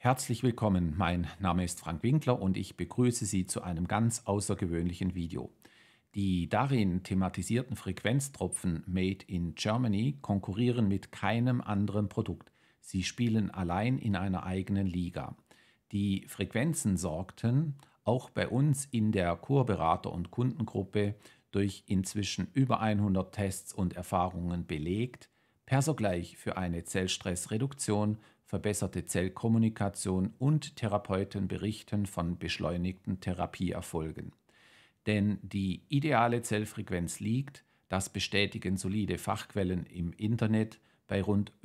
Herzlich willkommen, mein Name ist Frank Winkler und ich begrüße Sie zu einem ganz außergewöhnlichen Video. Die darin thematisierten Frequenztropfen Made in Germany konkurrieren mit keinem anderen Produkt. Sie spielen allein in einer eigenen Liga. Die Frequenzen sorgten auch bei uns in der Kurberater- und Kundengruppe durch inzwischen über 100 Tests und Erfahrungen belegt, per sogleich für eine Zellstressreduktion, verbesserte Zellkommunikation und Therapeuten berichten von beschleunigten Therapieerfolgen. Denn die ideale Zellfrequenz liegt, das bestätigen solide Fachquellen im Internet, bei rund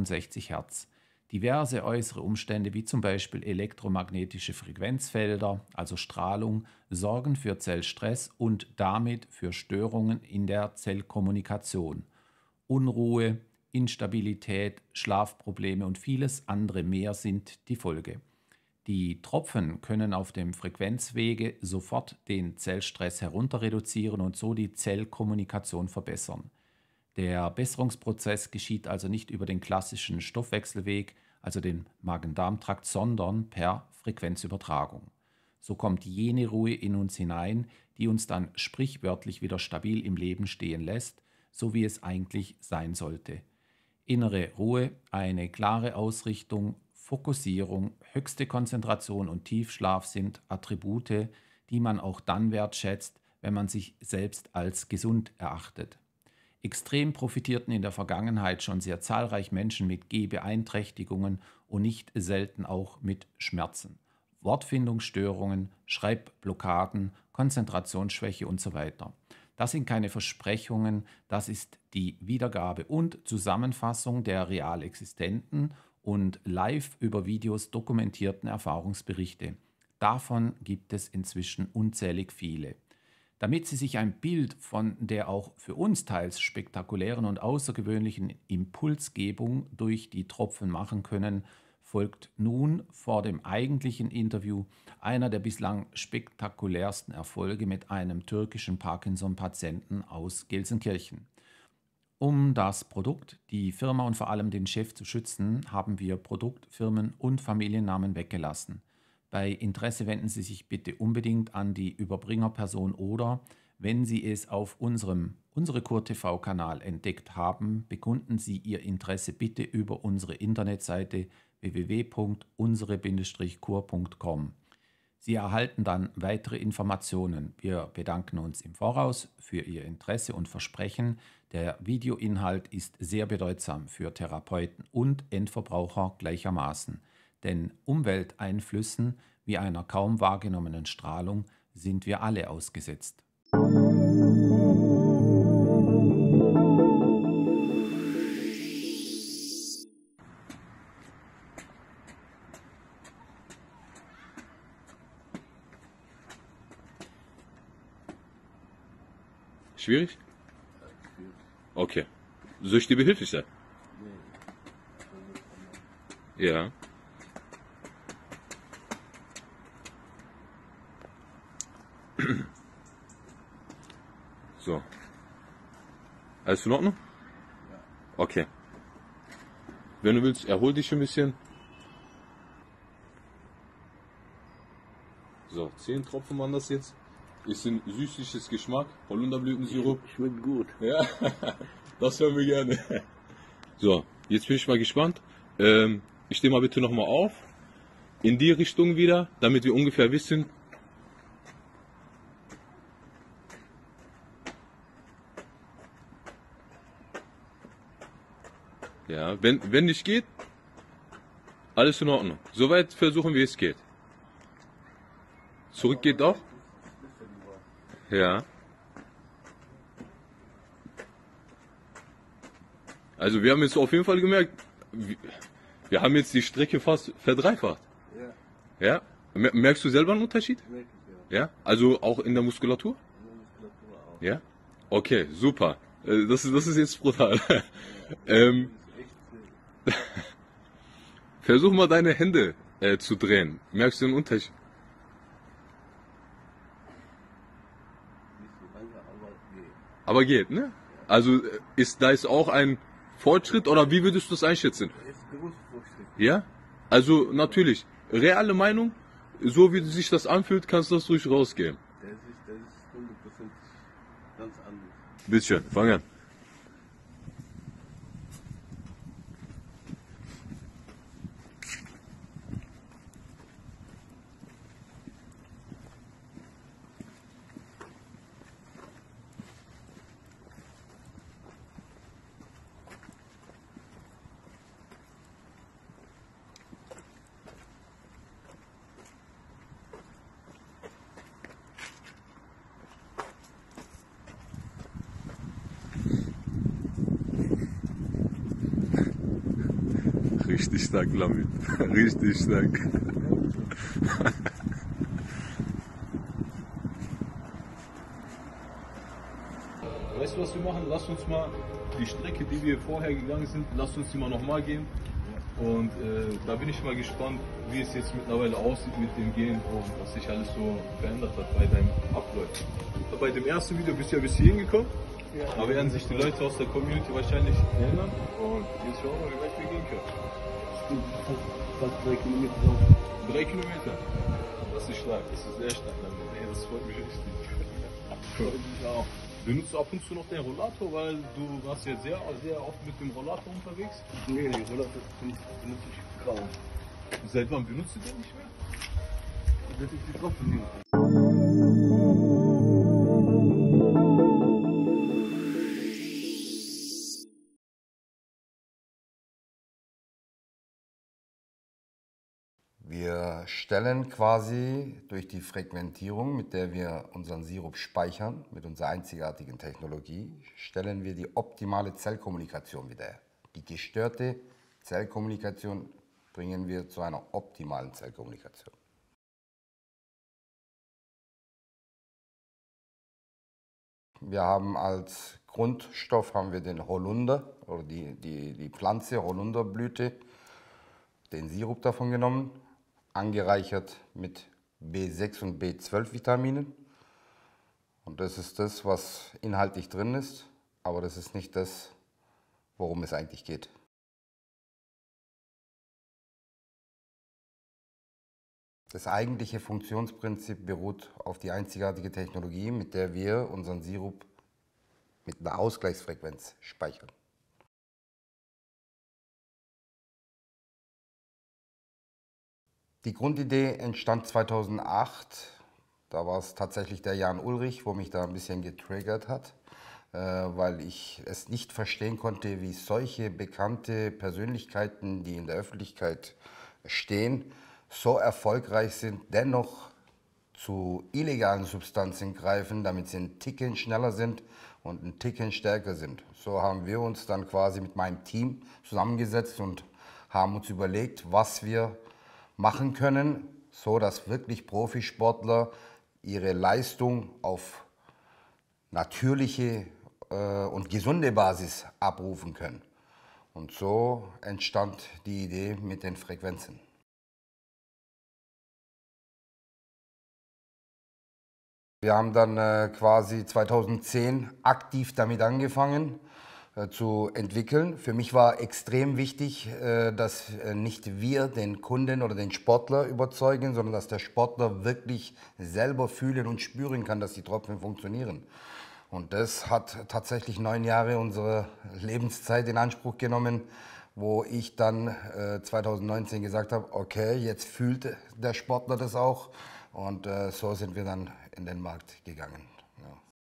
65 Hertz. Diverse äußere Umstände wie zum Beispiel elektromagnetische Frequenzfelder, also Strahlung, sorgen für Zellstress und damit für Störungen in der Zellkommunikation. Unruhe, Instabilität, Schlafprobleme und vieles andere mehr sind die Folge. Die Tropfen können auf dem Frequenzwege sofort den Zellstress herunterreduzieren und so die Zellkommunikation verbessern. Der Besserungsprozess geschieht also nicht über den klassischen Stoffwechselweg, also den Magen-Darm-Trakt, sondern per Frequenzübertragung. So kommt jene Ruhe in uns hinein, die uns dann sprichwörtlich wieder stabil im Leben stehen lässt, so wie es eigentlich sein sollte. Innere Ruhe, eine klare Ausrichtung, Fokussierung, höchste Konzentration und Tiefschlaf sind Attribute, die man auch dann wertschätzt, wenn man sich selbst als gesund erachtet. Extrem profitierten in der Vergangenheit schon sehr zahlreich Menschen mit Gehbeeinträchtigungen und nicht selten auch mit Schmerzen, Wortfindungsstörungen, Schreibblockaden, Konzentrationsschwäche usw. Das sind keine Versprechungen, das ist die Wiedergabe und Zusammenfassung der real existenten und live über Videos dokumentierten Erfahrungsberichte. Davon gibt es inzwischen unzählig viele. Damit Sie sich ein Bild von der auch für uns teils spektakulären und außergewöhnlichen Impulsgebung durch die Tropfen machen können, folgt nun vor dem eigentlichen Interview einer der bislang spektakulärsten Erfolge mit einem türkischen Parkinson-Patienten aus Gelsenkirchen. Um das Produkt, die Firma und vor allem den Chef zu schützen, haben wir Produkt-, Firmen- und Familiennamen weggelassen. Bei Interesse wenden Sie sich bitte unbedingt an die Überbringerperson oder, wenn Sie es auf unserem UnsereKur-TV-Kanal entdeckt haben, bekunden Sie Ihr Interesse bitte über unsere Internetseite www.unsere-kur.com. Sie erhalten dann weitere Informationen. Wir bedanken uns im Voraus für Ihr Interesse und versprechen, der Videoinhalt ist sehr bedeutsam für Therapeuten und Endverbraucher gleichermaßen. Denn Umwelteinflüssen wie einer kaum wahrgenommenen Strahlung sind wir alle ausgesetzt. Schwierig? Okay. Soll ich dir behilflich sein? Ja. So. Alles in Ordnung? Okay. Wenn du willst, erhol dich ein bisschen. So, 10 Tropfen waren das jetzt. Ist ein süßliches Geschmack, Holunderblütensirup. Schmeckt gut. Ja, das hören wir gerne. So, jetzt bin ich mal gespannt. Ich stehe mal bitte nochmal auf. In die Richtung wieder, damit wir ungefähr wissen. Ja, wenn nicht geht, alles in Ordnung. Soweit versuchen wir es geht. Zurück geht auch? Ja. Also wir haben jetzt auf jeden Fall gemerkt, wir haben jetzt die Strecke fast verdreifacht. Ja, Ja? Merkst du selber einen Unterschied? merke ich ja. Ja? Also auch in der Muskulatur? In der Muskulatur auch. Ja? Okay, super. Das ist jetzt brutal. Das ist echt Versuch mal deine Hände zu drehen. Merkst du einen Unterschied? nicht so lange, aber geht. Aber geht, ne? Also da ist auch ein Fortschritt oder wie würdest du das einschätzen? Jetzt großer Fortschritt. Ja? Also natürlich, reale Meinung, so wie sich das anfühlt, kannst du das ruhig rausgeben. Der ist 100% ganz anders. Bitteschön, fang an. Richtig stark, Lamit. Richtig stark. Weißt du, was wir machen? Lass uns mal die Strecke, die wir vorher gegangen sind, lass uns die mal nochmal gehen. Und da bin ich mal gespannt, wie es jetzt mittlerweile aussieht mit dem Gehen und was sich alles so verändert hat bei deinem Ablauf. Bei dem ersten Video bist du ja bis hierhin gekommen. Ja. Da werden sich die Leute aus der Community wahrscheinlich erinnern. Und jetzt schauen wir, wie weit wir gehen können. Stimmt, fast 3 Kilometer drauf. 3 Kilometer. Das ist stark, das ist sehr stark. Ey, das freut mich richtig. Freut mich auch. Benutzt du ab und zu noch den Rollator, weil du warst jetzt sehr oft mit dem Rollator unterwegs? Nee, die Rollator benutze ich kaum. Seit wann benutzt du den nicht mehr? Das ist die Tropfen nehmen. Wir stellen quasi durch die Frequentierung, mit der wir unseren Sirup speichern, mit unserer einzigartigen Technologie, stellen wir die optimale Zellkommunikation wieder her. Die gestörte Zellkommunikation bringen wir zu einer optimalen Zellkommunikation. Wir haben als Grundstoff den Holunder oder die Pflanze Holunderblüte, den Sirup davon genommen, angereichert mit B6 und B12 Vitaminen. Und das ist das, was inhaltlich drin ist, aber das ist nicht das, worum es eigentlich geht. Das eigentliche Funktionsprinzip beruht auf die einzigartige Technologie, mit der wir unseren Sirup mit einer Ausgleichsfrequenz speichern. Die Grundidee entstand 2008. Da war es tatsächlich der Jan Ulrich, wo mich da ein bisschen getriggert hat, weil ich es nicht verstehen konnte, wie solche bekannte Persönlichkeiten, die in der Öffentlichkeit stehen, so erfolgreich sind, dennoch zu illegalen Substanzen greifen, damit sie einen Ticken schneller sind und einen Ticken stärker sind. So haben wir uns dann quasi mit meinem Team zusammengesetzt und haben uns überlegt, was wir machen können, so dass wirklich Profisportler ihre Leistung auf natürliche und gesunde Basis abrufen können. Und so entstand die Idee mit den Frequenzen. Wir haben dann quasi 2010 aktiv damit angefangen zu entwickeln. Für mich war extrem wichtig, dass nicht wir den Kunden oder den Sportler überzeugen, sondern dass der Sportler wirklich selber fühlen und spüren kann, dass die Tropfen funktionieren. Und das hat tatsächlich 9 Jahre unserer Lebenszeit in Anspruch genommen, wo ich dann 2019 gesagt habe, okay, jetzt fühlt der Sportler das auch. Und so sind wir dann in den Markt gegangen. Ja.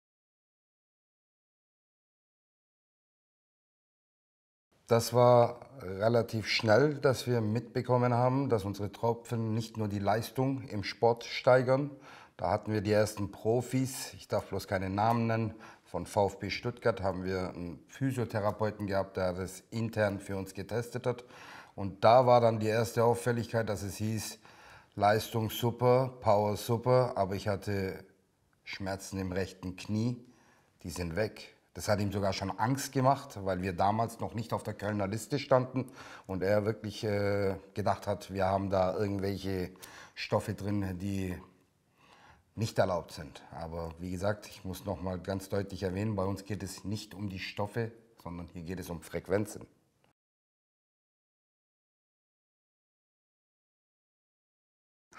Das war relativ schnell, dass wir mitbekommen haben, dass unsere Tropfen nicht nur die Leistung im Sport steigern. Da hatten wir die ersten Profis, ich darf bloß keine Namen nennen, von VfB Stuttgart haben wir einen Physiotherapeuten gehabt, der das intern für uns getestet hat. Und da war dann die erste Auffälligkeit, dass es hieß, Leistung super, Power super, aber ich hatte Schmerzen im rechten Knie, die sind weg. Das hat ihm sogar schon Angst gemacht, weil wir damals noch nicht auf der Kölner Liste standen und er wirklich gedacht hat, wir haben da irgendwelche Stoffe drin, die nicht erlaubt sind. Aber wie gesagt, ich muss noch mal ganz deutlich erwähnen, bei uns geht es nicht um die Stoffe, sondern hier geht es um Frequenzen.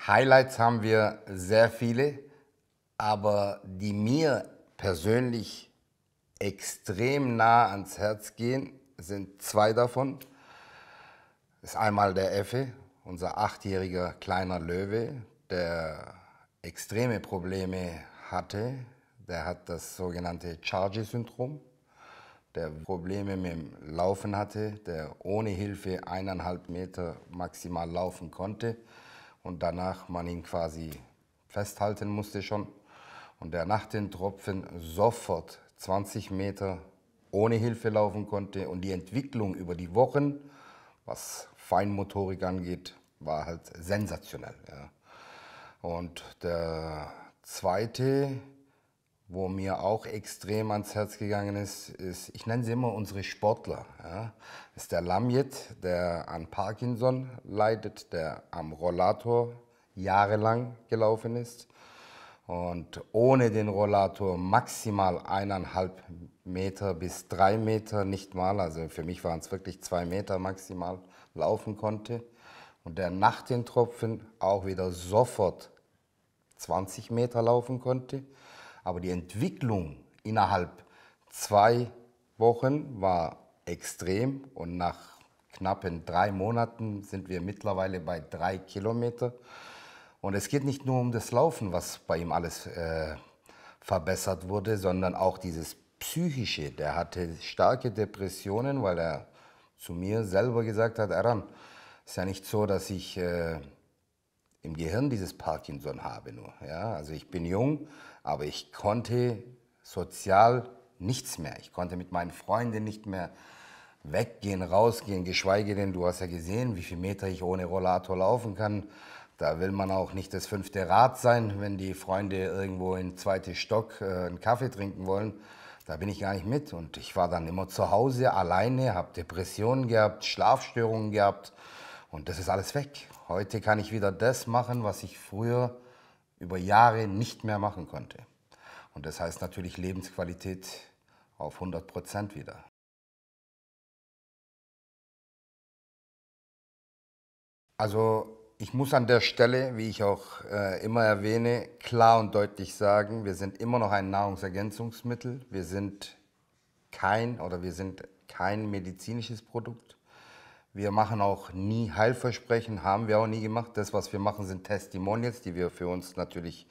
Highlights haben wir sehr viele, aber die mir persönlich extrem nah ans Herz gehen, sind zwei davon. Das ist einmal der Effe, unser 8-jähriger kleiner Löwe, der extreme Probleme hatte. Der hat das sogenannte Charge-Syndrom, der Probleme mit dem Laufen hatte, der ohne Hilfe 1,5 Meter maximal laufen konnte und danach man ihn quasi festhalten musste schon. Und der nach den Tropfen sofort 20 Meter ohne Hilfe laufen konnte und die Entwicklung über die Wochen, was Feinmotorik angeht, war halt sensationell. Ja. Und der zweite, wo mir auch extrem ans Herz gegangen ist, ich nenne sie immer unsere Sportler. Ja. Das ist der Lamjet, der an Parkinson leidet, der am Rollator jahrelang gelaufen ist und ohne den Rollator maximal 1,5 Meter bis 3 Meter, nicht mal, also für mich waren es wirklich 2 Meter maximal, laufen konnte. Und der nach den Tropfen auch wieder sofort 20 Meter laufen konnte. Aber die Entwicklung innerhalb 2 Wochen war extrem und nach knappen 3 Monaten sind wir mittlerweile bei 3 Kilometer. Und es geht nicht nur um das Laufen, was bei ihm alles verbessert wurde, sondern auch dieses Psychische. Der hatte starke Depressionen, weil er zu mir selber gesagt hat, Eran, ist ja nicht so, dass ich im Gehirn dieses Parkinson habe nur. Ja? Also ich bin jung, aber ich konnte sozial nichts mehr. Ich konnte mit meinen Freunden nicht mehr weggehen, rausgehen, geschweige denn, du hast ja gesehen, wie viele Meter ich ohne Rollator laufen kann. Da will man auch nicht das 5. Rad sein, wenn die Freunde irgendwo im 2. Stock einen Kaffee trinken wollen. Da bin ich gar nicht mit. Und ich war dann immer zu Hause alleine, habe Depressionen gehabt, Schlafstörungen gehabt. Und das ist alles weg. Heute kann ich wieder das machen, was ich früher über Jahre nicht mehr machen konnte. Und das heißt natürlich Lebensqualität auf 100% wieder. Also ich muss an der Stelle, wie ich auch immer erwähne, klar und deutlich sagen, wir sind immer noch ein Nahrungsergänzungsmittel. Wir sind kein medizinisches Produkt. Wir machen auch nie Heilversprechen, haben wir auch nie gemacht. Das, was wir machen, sind Testimonials, die wir für uns natürlich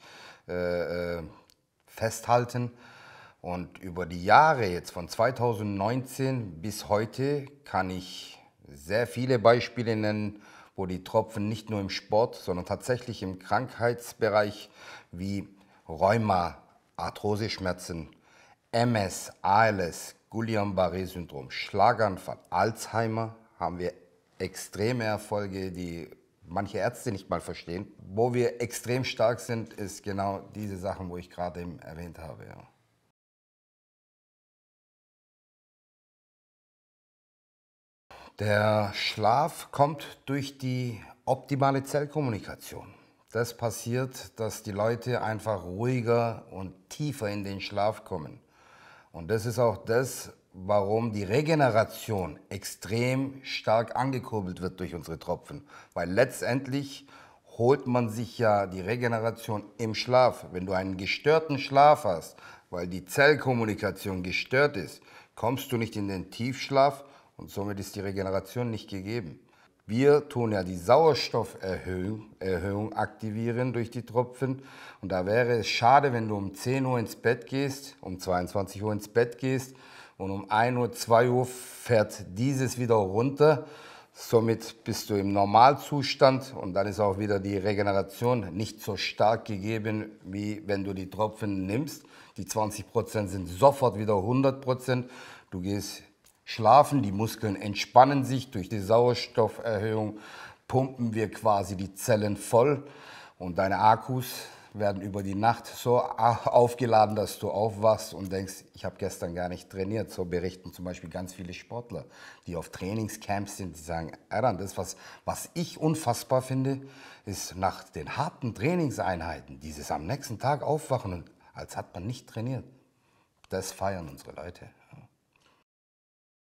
festhalten. Und über die Jahre jetzt von 2019 bis heute kann ich sehr viele Beispiele nennen, wo die Tropfen nicht nur im Sport, sondern tatsächlich im Krankheitsbereich wie Rheuma, Arthroseschmerzen, MS, ALS, Guillain-Barré-Syndrom, Schlaganfall, Alzheimer, haben wir extreme Erfolge, die manche Ärzte nicht mal verstehen. Wo wir extrem stark sind, ist genau diese Sachen, wo ich gerade eben erwähnt habe. Ja. Der Schlaf kommt durch die optimale Zellkommunikation. Das passiert, dass die Leute einfach ruhiger und tiefer in den Schlaf kommen. Und das ist auch das, warum die Regeneration extrem stark angekurbelt wird durch unsere Tropfen. Weil letztendlich holt man sich ja die Regeneration im Schlaf. Wenn du einen gestörten Schlaf hast, weil die Zellkommunikation gestört ist, kommst du nicht in den Tiefschlaf und somit ist die Regeneration nicht gegeben. Wir tun ja die Sauerstofferhöhung aktivieren durch die Tropfen. Und da wäre es schade, wenn du um 10 Uhr ins Bett gehst, um 22 Uhr ins Bett gehst und um 1 Uhr, 2 Uhr fährt dieses wieder runter. Somit bist du im Normalzustand und dann ist auch wieder die Regeneration nicht so stark gegeben, wie wenn du die Tropfen nimmst. Die 20% sind sofort wieder 100%. Du gehst schlafen, die Muskeln entspannen sich, durch die Sauerstofferhöhung pumpen wir quasi die Zellen voll und deine Akkus werden über die Nacht so aufgeladen, dass du aufwachst und denkst, ich habe gestern gar nicht trainiert. So berichten zum Beispiel ganz viele Sportler, die auf Trainingscamps sind, die sagen, Eran, das, was ich unfassbar finde, ist nach den harten Trainingseinheiten, dieses am nächsten Tag aufwachen, und als hat man nicht trainiert. Das feiern unsere Leute.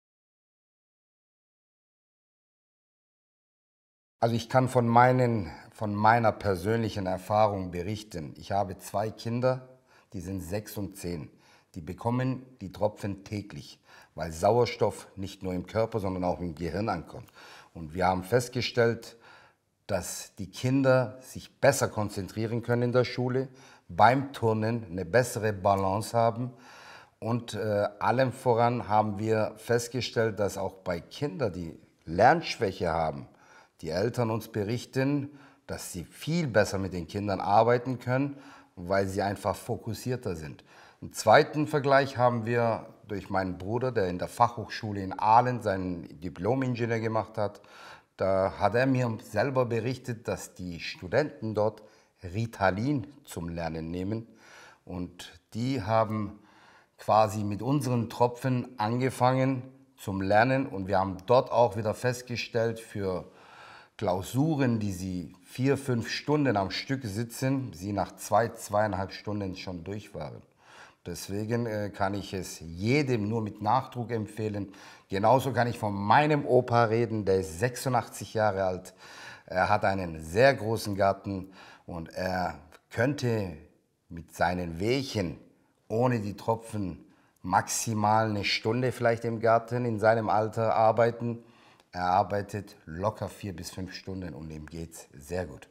Also ich kann von meinen von meiner persönlichen Erfahrung berichten. Ich habe 2 Kinder, die sind 6 und 10. Die bekommen die Tropfen täglich, weil Sauerstoff nicht nur im Körper, sondern auch im Gehirn ankommt. Und wir haben festgestellt, dass die Kinder sich besser konzentrieren können in der Schule, beim Turnen eine bessere Balance haben. Und allem voran haben wir festgestellt, dass auch bei Kindern, die Lernschwäche haben, die Eltern uns berichten, dass sie viel besser mit den Kindern arbeiten können, weil sie einfach fokussierter sind. Einen zweiten Vergleich haben wir durch meinen Bruder, der in der Fachhochschule in Aalen seinen Diplom-Ingenieur gemacht hat. Da hat er mir selber berichtet, dass die Studenten dort Ritalin zum Lernen nehmen. Und die haben quasi mit unseren Tropfen angefangen zum Lernen. Und wir haben dort auch wieder festgestellt, für Klausuren, die sie 4, 5 Stunden am Stück sitzen, sie nach 2, 2,5 Stunden schon durch waren. Deswegen kann ich es jedem nur mit Nachdruck empfehlen. Genauso kann ich von meinem Opa reden, der ist 86 Jahre alt. Er hat einen sehr großen Garten und er könnte mit seinen Wehchen ohne die Tropfen maximal eine Stunde vielleicht im Garten in seinem Alter arbeiten. Er arbeitet locker 4 bis 5 Stunden und ihm geht's sehr gut.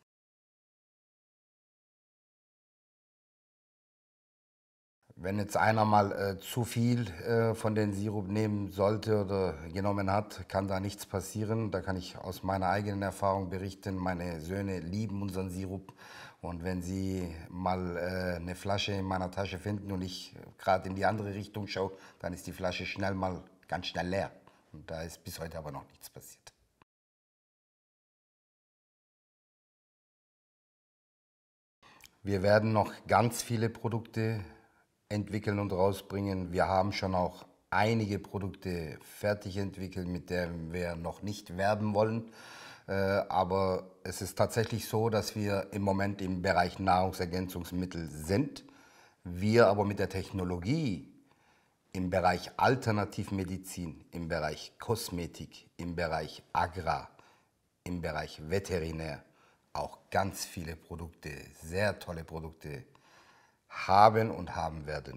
Wenn jetzt einer mal zu viel von den Sirup nehmen sollte oder genommen hat, kann da nichts passieren. Da kann ich aus meiner eigenen Erfahrung berichten. Meine Söhne lieben unseren Sirup. Und wenn sie mal eine Flasche in meiner Tasche finden und ich gerade in die andere Richtung schaue, dann ist die Flasche schnell mal ganz schnell leer. Und da ist bis heute aber noch nichts passiert. Wir werden noch ganz viele Produkte entwickeln und rausbringen. Wir haben schon auch einige Produkte fertig entwickelt, mit denen wir noch nicht werben wollen. Aber es ist tatsächlich so, dass wir im Moment im Bereich Nahrungsergänzungsmittel sind. Wir aber mit der Technologie im Bereich Alternativmedizin, im Bereich Kosmetik, im Bereich Agrar, im Bereich Veterinär auch ganz viele Produkte, sehr tolle Produkte haben und haben werden.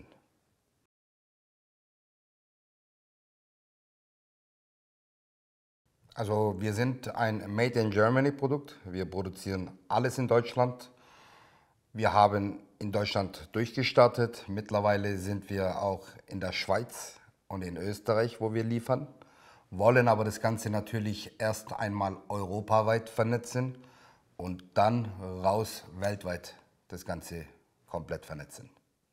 Also wir sind ein Made in Germany Produkt. Wir produzieren alles in Deutschland. Wir haben in Deutschland durchgestartet. Mittlerweile sind wir auch in der Schweiz und in Österreich, wo wir liefern. Wollen aber das Ganze natürlich erst einmal europaweit vernetzen und dann raus weltweit das Ganze komplett vernetzen.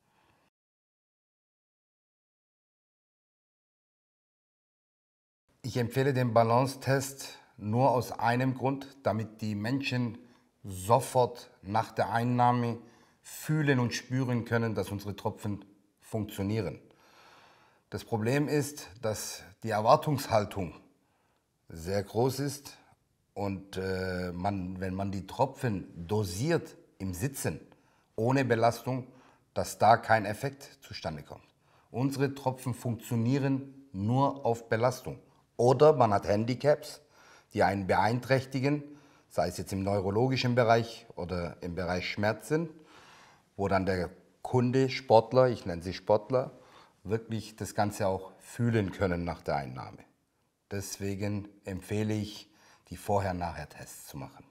Ich empfehle den Balance-Test nur aus einem Grund, damit die Menschen sofort nach der Einnahme fühlen und spüren können, dass unsere Tropfen funktionieren. Das Problem ist, dass die Erwartungshaltung sehr groß ist und wenn man die Tropfen dosiert im Sitzen, ohne Belastung, dass da kein Effekt zustande kommt. Unsere Tropfen funktionieren nur auf Belastung. Oder man hat Handicaps, die einen beeinträchtigen, sei es jetzt im neurologischen Bereich oder im Bereich Schmerzen, wo dann der Kunde, Sportler, ich nenne sie Sportler, wirklich das Ganze auch fühlen können nach der Einnahme. Deswegen empfehle ich, die Vorher-Nachher-Tests zu machen.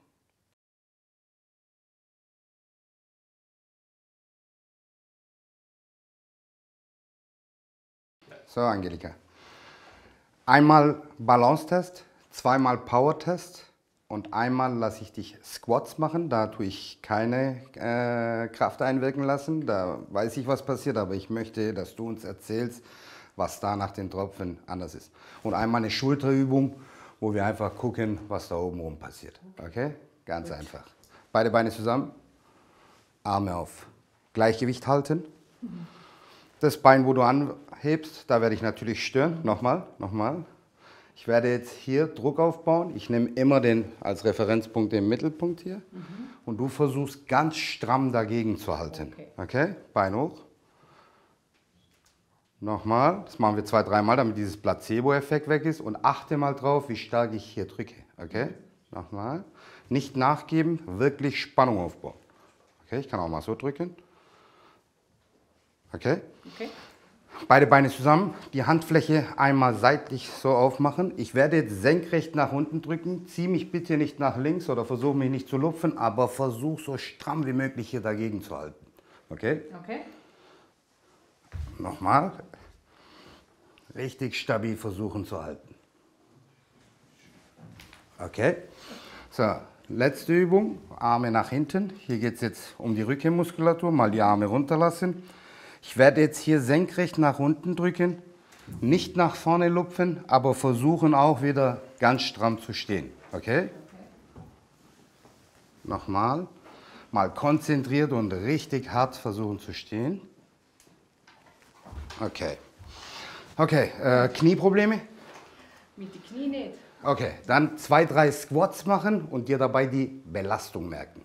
So, Angelika. Einmal Balance-Test, zweimal Power-Test und einmal lasse ich dich Squats machen. Da tue ich keine Kraft einwirken lassen. Da weiß ich, was passiert, aber ich möchte, dass du uns erzählst, was da nach den Tropfen anders ist. Und einmal eine Schulterübung, wo wir einfach gucken, was da oben rum passiert. Okay? Ganz einfach. Beide Beine zusammen, Arme auf Gleichgewicht halten. Das Bein, wo du anhebst, da werde ich natürlich stören. Nochmal. Ich werde jetzt hier Druck aufbauen. Ich nehme immer als Referenzpunkt den Mittelpunkt hier. Und du versuchst ganz stramm dagegen zu halten. Okay? Bein hoch. Nochmal. Das machen wir 2, 3 Mal, damit dieses Placebo-Effekt weg ist. Und achte mal drauf, wie stark ich hier drücke. Okay? Nochmal. Nicht nachgeben, wirklich Spannung aufbauen. Okay, ich kann auch mal so drücken. Okay? Okay. Beide Beine zusammen, die Handfläche einmal seitlich so aufmachen. Ich werde jetzt senkrecht nach unten drücken. Zieh mich bitte nicht nach links oder versuche mich nicht zu lupfen, aber versuch so stramm wie möglich hier dagegen zu halten. Okay? Okay. Nochmal. Richtig stabil versuchen zu halten. Okay. So, letzte Übung. Arme nach hinten. Hier geht es jetzt um die Rückenmuskulatur. Mal die Arme runterlassen. Ich werde jetzt hier senkrecht nach unten drücken. Nicht nach vorne lupfen, aber versuchen auch wieder ganz stramm zu stehen. Okay? Nochmal. Mal konzentriert und richtig hart versuchen zu stehen. Okay. Okay, Knieprobleme? Mit den Knie nicht. Okay, dann 2, 3 Squats machen und dir dabei die Belastung merken.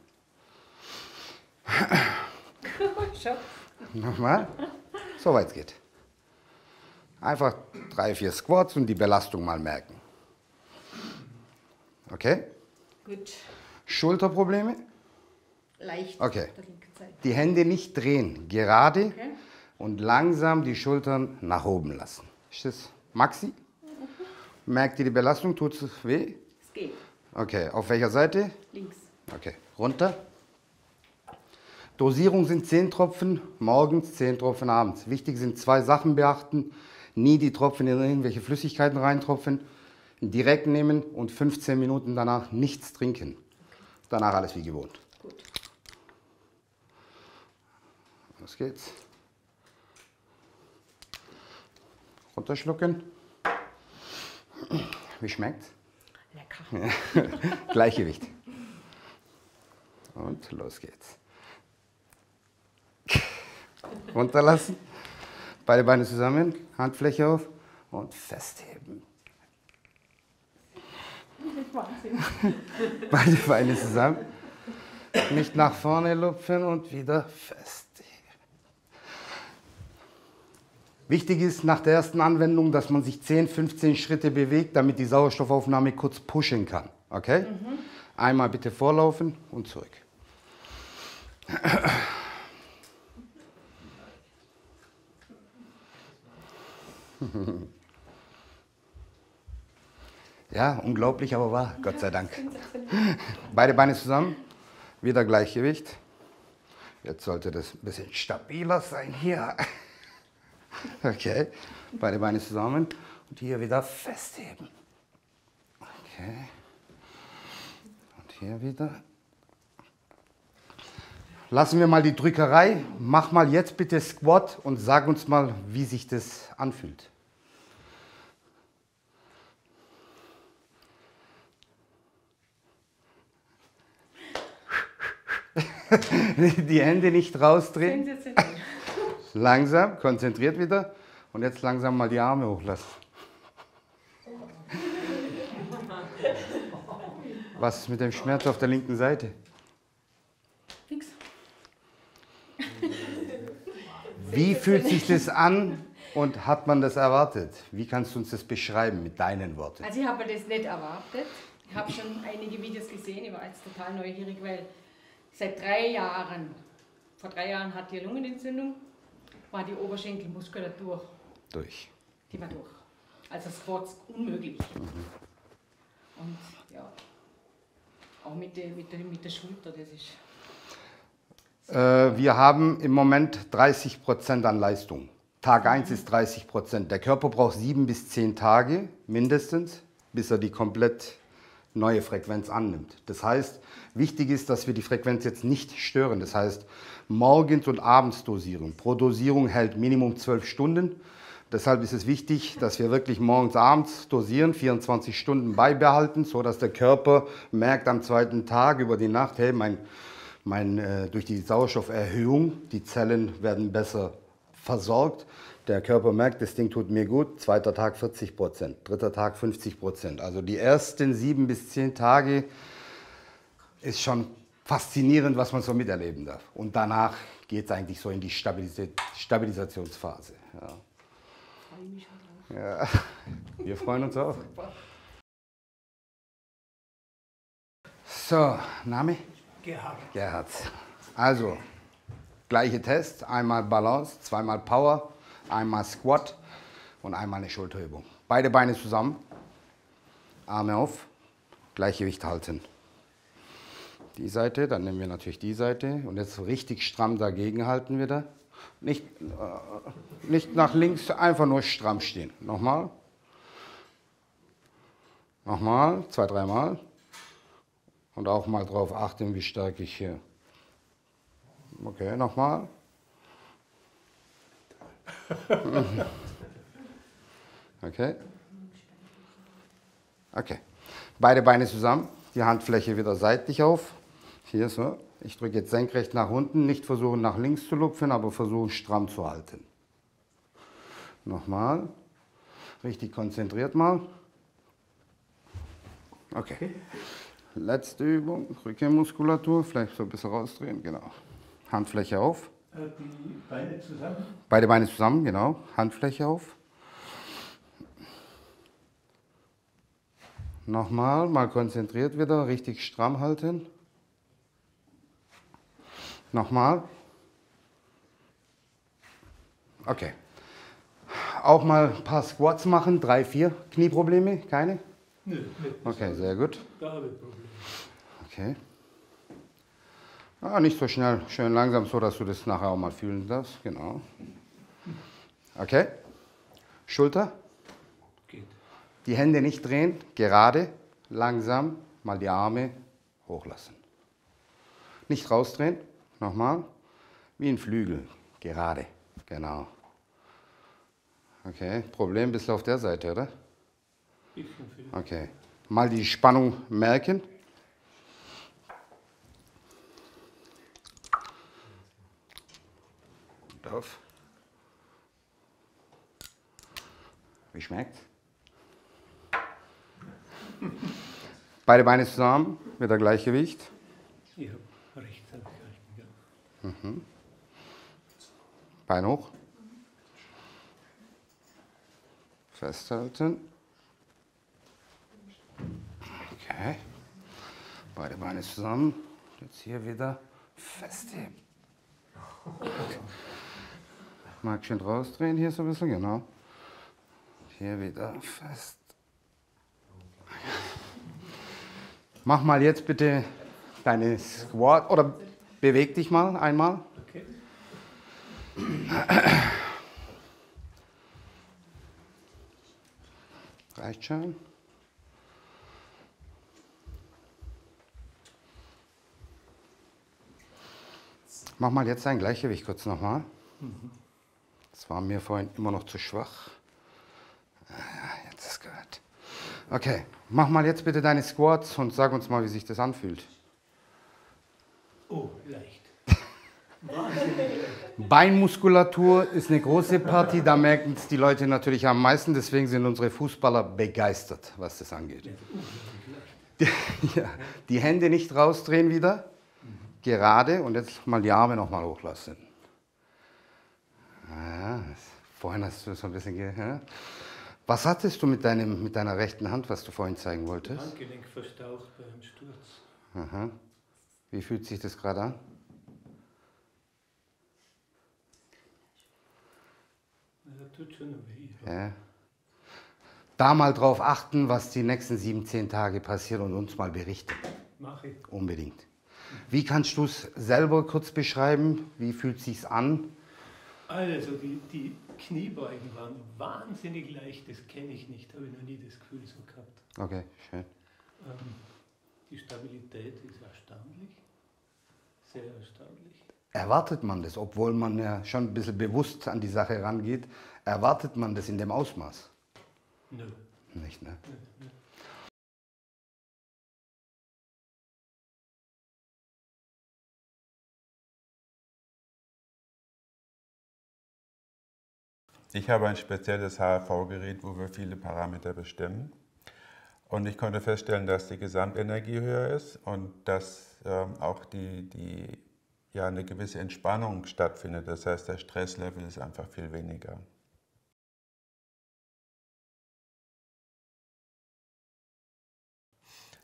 Schau. Nochmal. So weit es geht. Einfach 3, 4 Squats und die Belastung mal merken. Okay? Gut. Schulterprobleme? Leicht. Okay. Auf der linken Seite. Die Hände nicht drehen, gerade Okay. und langsam die Schultern nach oben lassen. Ist das Maxi? Merkt ihr die Belastung? Tut es weh? Es geht. Okay, auf welcher Seite? Links. Okay, runter. Dosierung sind 10 Tropfen morgens, 10 Tropfen abends. Wichtig sind 2 Sachen beachten. Nie die Tropfen in irgendwelche Flüssigkeiten reintropfen. Direkt nehmen und 15 Minuten danach nichts trinken. Danach alles wie gewohnt. Gut. Los geht's. Runterschlucken. Wie schmeckt's? Lecker. Gleichgewicht. Und los geht's. Runterlassen. Beide Beine zusammen, Handfläche auf und festheben. Wahnsinn. Beide Beine zusammen. Nicht nach vorne lupfen und wieder festheben. Wichtig ist nach der ersten Anwendung, dass man sich 10, 15 Schritte bewegt, damit die Sauerstoffaufnahme kurz pushen kann. Okay? Einmal bitte vorlaufen und zurück. Ja, unglaublich, aber wahr, Gott sei Dank. Beide Beine zusammen, wieder Gleichgewicht. Jetzt sollte das ein bisschen stabiler sein hier. Okay, beide Beine zusammen und hier wieder festheben. Okay, und hier wieder. Lassen wir mal die Drückerei. Mach mal jetzt bitte Squat und sag uns mal, wie sich das anfühlt. Die Hände nicht rausdrehen. Sensationell. Langsam, konzentriert wieder. Und jetzt langsam mal die Arme hochlassen. Was ist mit dem Schmerz auf der linken Seite? Fix. Wie fühlt sich das an und hat man das erwartet? Wie kannst du uns das beschreiben mit deinen Worten? Also ich habe mir das nicht erwartet. Ich habe schon einige Videos gesehen, ich war jetzt total neugierig, weil seit 3 Jahren, vor 3 Jahren hatte ich eine Lungenentzündung, war die Oberschenkelmuskulatur, Durch. die war durch. Also Squats unmöglich. Und ja, auch mit der Schulter, das ist... Wir haben im Moment 30% an Leistung. Tag 1 ist 30%. Der Körper braucht 7 bis 10 Tage mindestens, bis er die komplett neue Frequenz annimmt. Das heißt, wichtig ist, dass wir die Frequenz jetzt nicht stören. Das heißt, morgens und abends Dosierung. Pro Dosierung hält Minimum 12 Stunden. Deshalb ist es wichtig, dass wir wirklich morgens, abends dosieren, 24 Stunden beibehalten, sodass der Körper merkt am zweiten Tag über die Nacht, hey, durch die Sauerstofferhöhung, die Zellen werden besser versorgt. Der Körper merkt, das Ding tut mir gut. Zweiter Tag 40%, dritter Tag 50%. Also die ersten 7 bis 10 Tage ist schon faszinierend, was man so miterleben darf. Und danach geht es eigentlich so in die Stabilisationsphase. Ja. Ja. Wir freuen uns auch. So, Name? Gerhard. Gerhard. Also, gleiche Test. Einmal Balance, zweimal Power, einmal Squat und einmal eine Schulterübung. Beide Beine zusammen, Arme auf, Gleichgewicht halten. Die Seite, dann nehmen wir natürlich die Seite und jetzt so richtig stramm dagegen halten wieder. Nicht nach links, einfach nur stramm stehen. Nochmal. Nochmal, 2, 3 Mal. Und auch mal drauf achten, wie stark ich hier. Okay, nochmal. Okay. Okay. Beide Beine zusammen, die Handfläche wieder seitlich auf. Hier so. Ich drücke jetzt senkrecht nach unten, nicht versuchen nach links zu lupfen, aber versuchen stramm zu halten. Nochmal. Richtig konzentriert mal. Okay. Letzte Übung, Rückenmuskulatur, vielleicht so ein bisschen rausdrehen, genau. Handfläche auf. Die Beine zusammen. Beide Beine zusammen, genau. Handfläche auf. Nochmal, mal konzentriert wieder, richtig stramm halten. Nochmal. Okay. Auch mal ein paar Squats machen, 3, 4. Knieprobleme? Keine? Nö, nicht. Okay, sehr gut. Da habe ich Probleme. Okay. Nicht so schnell, schön langsam, so dass du das nachher auch mal fühlen darfst. Genau. Okay. Schulter. Geht. Die Hände nicht drehen, gerade, langsam, mal die Arme hochlassen. Nicht rausdrehen, nochmal, wie ein Flügel, gerade, genau. Okay, Problem bist du auf der Seite, oder? Bisschen viel. Okay, mal die Spannung merken. Und auf. Wie schmeckt's? Beide Beine zusammen, wieder Gleichgewicht. Ich habe rechts gehalten, ja. Bein hoch. Festhalten. Okay. Beide Beine zusammen. Jetzt hier wieder festheben. Mag schön rausdrehen hier so ein bisschen, genau. Hier wieder fest. Mach mal jetzt bitte deine Squat oder beweg dich mal einmal. Okay. Reicht schon. Mach mal jetzt dein Gleichgewicht kurz nochmal. Das war mir vorhin immer noch zu schwach. Jetzt ist gut. Okay, mach mal jetzt bitte deine Squats und sag uns mal, wie sich das anfühlt. Oh, leicht. Beinmuskulatur ist eine große Partie, da merken es die Leute natürlich am meisten, deswegen sind unsere Fußballer begeistert, was das angeht. Ja, die Hände nicht rausdrehen wieder, gerade und jetzt mal die Arme nochmal hochlassen. Ja, vorhin hast du so ein bisschen... Ja. Was hattest du mit deiner rechten Hand, was du vorhin zeigen wolltest? Handgelenk verstaucht beim Sturz. Aha. Wie fühlt sich das gerade an? Ja, tut schon weh. Ja. Da mal drauf achten, was die nächsten 7, 10 Tage passiert und uns mal berichten. Mache ich. Unbedingt. Wie kannst du es selber kurz beschreiben? Wie fühlt es sich an? Also die Kniebeugen waren wahnsinnig leicht, das kenne ich nicht, habe ich noch nie das Gefühl so gehabt. Okay, schön. Die Stabilität ist erstaunlich, sehr erstaunlich. Erwartet man das, obwohl man ja schon ein bisschen bewusst an die Sache rangeht, erwartet man das in dem Ausmaß? Nö. Nicht, ne? Nö. Ich habe ein spezielles HRV-Gerät, wo wir viele Parameter bestimmen. Und ich konnte feststellen, dass die Gesamtenergie höher ist und dass auch eine gewisse Entspannung stattfindet. Das heißt, der Stresslevel ist einfach viel weniger.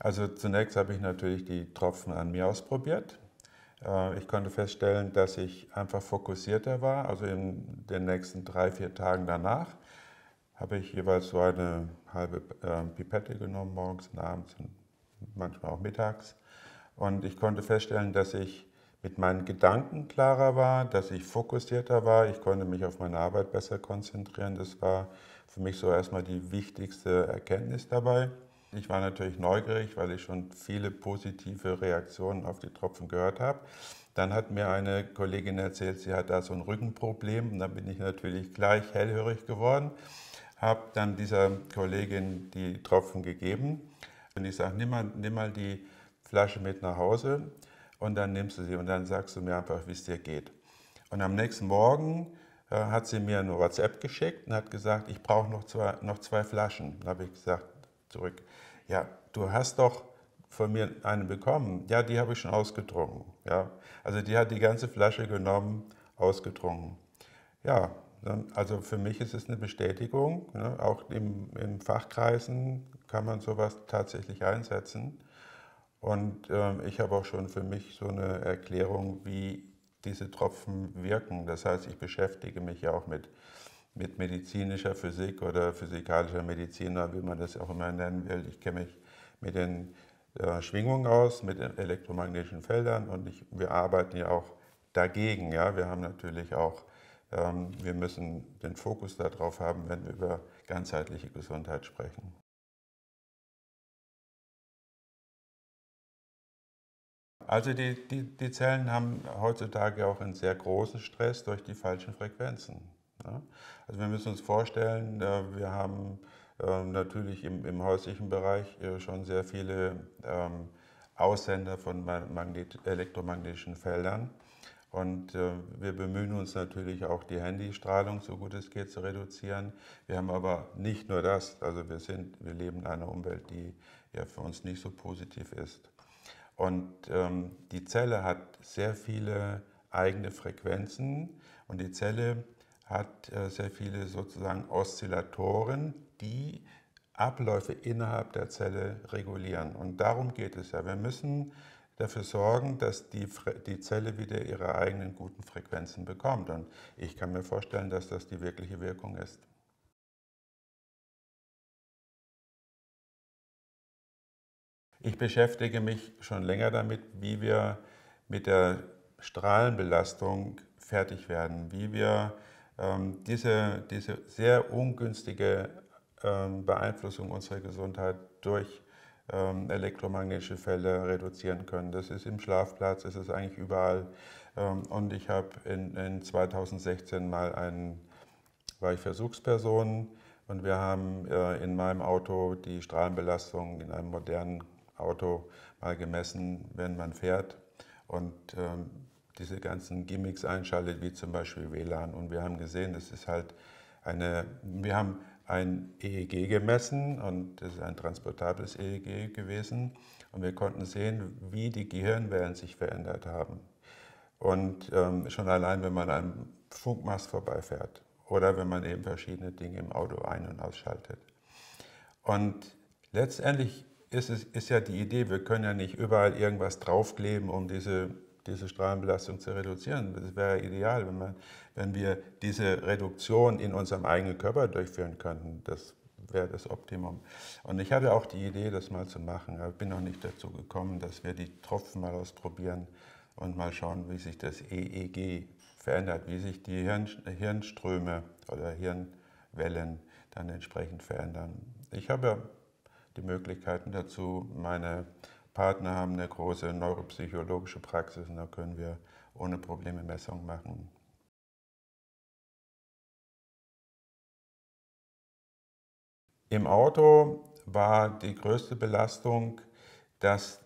Also zunächst habe ich natürlich die Tropfen an mir ausprobiert. Ich konnte feststellen, dass ich einfach fokussierter war. Also in den nächsten 3, 4 Tagen danach habe ich jeweils so eine halbe Pipette genommen, morgens und abends und manchmal auch mittags. Und ich konnte feststellen, dass ich mit meinen Gedanken klarer war, dass ich fokussierter war. Ich konnte mich auf meine Arbeit besser konzentrieren. Das war für mich so erstmal die wichtigste Erkenntnis dabei. Ich war natürlich neugierig, weil ich schon viele positive Reaktionen auf die Tropfen gehört habe. Dann hat mir eine Kollegin erzählt, sie hat da so ein Rückenproblem. Und dann bin ich natürlich gleich hellhörig geworden, habe dann dieser Kollegin die Tropfen gegeben. Und ich sage, nimm mal die Flasche mit nach Hause und dann nimmst du sie und dann sagst du mir einfach, wie es dir geht. Und am nächsten Morgen hat sie mir eine WhatsApp geschickt und hat gesagt, ich brauche noch zwei Flaschen. Dann habe ich gesagt zurück, ja, du hast doch von mir eine bekommen. Ja, die habe ich schon ausgetrunken. Ja, also die hat die ganze Flasche genommen, ausgetrunken. Ja, also für mich ist es eine Bestätigung. Ne? Auch in Fachkreisen kann man sowas tatsächlich einsetzen. Und ich habe auch schon für mich so eine Erklärung, wie diese Tropfen wirken. Das heißt, ich beschäftige mich ja auch mit medizinischer Physik oder physikalischer Medizin, wie man das auch immer nennen will. Ich kenne mich mit den Schwingungen aus, mit den elektromagnetischen Feldern und wir arbeiten ja auch dagegen. Ja? Wir haben natürlich auch, wir müssen den Fokus darauf haben, wenn wir über ganzheitliche Gesundheit sprechen. Also die Zellen haben heutzutage auch einen sehr großen Stress durch die falschen Frequenzen. Ja? Also wir müssen uns vorstellen, wir haben natürlich im häuslichen Bereich schon sehr viele Aussender von elektromagnetischen Feldern. Und wir bemühen uns natürlich auch, die Handystrahlung, so gut es geht, zu reduzieren. Wir haben aber nicht nur das, also wir leben in einer Umwelt, die ja für uns nicht so positiv ist. Und die Zelle hat sehr viele eigene Frequenzen und die Zelle hat sehr viele sozusagen Oszillatoren, die Abläufe innerhalb der Zelle regulieren. Und darum geht es ja. Wir müssen dafür sorgen, dass die Zelle wieder ihre eigenen guten Frequenzen bekommt. Und ich kann mir vorstellen, dass das die wirkliche Wirkung ist. Ich beschäftige mich schon länger damit, wie wir mit der Strahlenbelastung fertig werden, wie wir diese sehr ungünstige Beeinflussung unserer Gesundheit durch elektromagnetische Felder reduzieren können. Das ist im Schlafplatz, das ist eigentlich überall. Und ich habe in 2016 war ich Versuchsperson und wir haben in meinem Auto die Strahlenbelastung in einem modernen Auto mal gemessen, wenn man fährt und diese ganzen Gimmicks einschaltet, wie zum Beispiel WLAN. Und wir haben gesehen, das ist halt wir haben ein EEG gemessen und das ist ein transportables EEG gewesen. Und wir konnten sehen, wie die Gehirnwellen sich verändert haben. Und schon allein, wenn man an einem Funkmast vorbeifährt oder wenn man eben verschiedene Dinge im Auto ein- und ausschaltet. Und letztendlich ist ja die Idee, wir können ja nicht überall irgendwas draufkleben, um diese Strahlenbelastung zu reduzieren. Das wäre ideal, wenn wir diese Reduktion in unserem eigenen Körper durchführen könnten. Das wäre das Optimum. Und ich hatte auch die Idee, das mal zu machen. Aber ich bin noch nicht dazu gekommen, dass wir die Tropfen mal ausprobieren und mal schauen, wie sich das EEG verändert, wie sich die Hirnströme oder Hirnwellen dann entsprechend verändern. Ich habe die Möglichkeiten dazu. Meine Partner haben eine große neuropsychologische Praxis und da können wir ohne Probleme Messungen machen. Im Auto war die größte Belastung, dass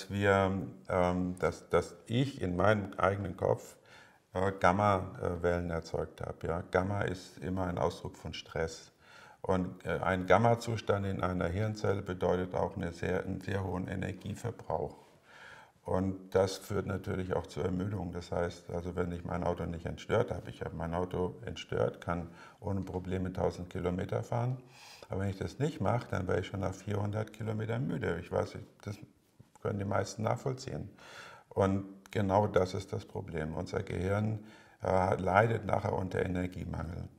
ich in meinem eigenen Kopf Gamma-Wellen erzeugt habe. Ja? Gamma ist immer ein Ausdruck von Stress. Und ein Gamma-Zustand in einer Hirnzelle bedeutet auch einen sehr hohen Energieverbrauch. Und das führt natürlich auch zur Ermüdung. Das heißt, also wenn ich mein Auto nicht entstört habe, ich habe mein Auto entstört, kann ohne Probleme 1000 Kilometer fahren. Aber wenn ich das nicht mache, dann wäre ich schon nach 400 Kilometern müde. Ich weiß, das können die meisten nachvollziehen. Und genau das ist das Problem. Unser Gehirn leidet nachher unter Energiemangel.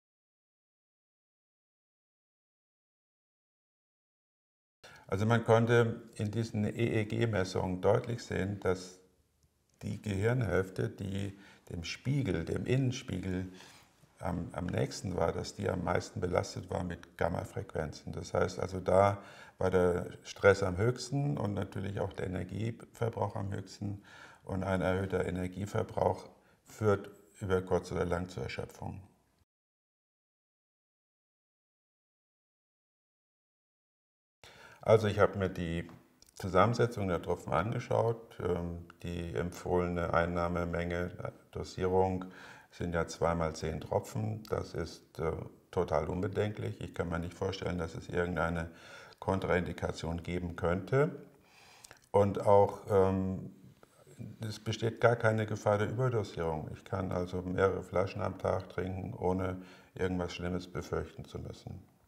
Also man konnte in diesen EEG-Messungen deutlich sehen, dass die Gehirnhälfte, die dem Spiegel, dem Innenspiegel am nächsten war, dass die am meisten belastet war mit Gamma-Frequenzen. Das heißt also, da war der Stress am höchsten und natürlich auch der Energieverbrauch am höchsten. Und ein erhöhter Energieverbrauch führt über kurz oder lang zur Erschöpfung. Also ich habe mir die Zusammensetzung der Tropfen angeschaut. Die empfohlene Einnahmemenge, Dosierung sind ja 2 mal 10 Tropfen. Das ist total unbedenklich. Ich kann mir nicht vorstellen, dass es irgendeine Kontraindikation geben könnte. Und auch es besteht gar keine Gefahr der Überdosierung. Ich kann also mehrere Flaschen am Tag trinken, ohne irgendwas Schlimmes befürchten zu müssen.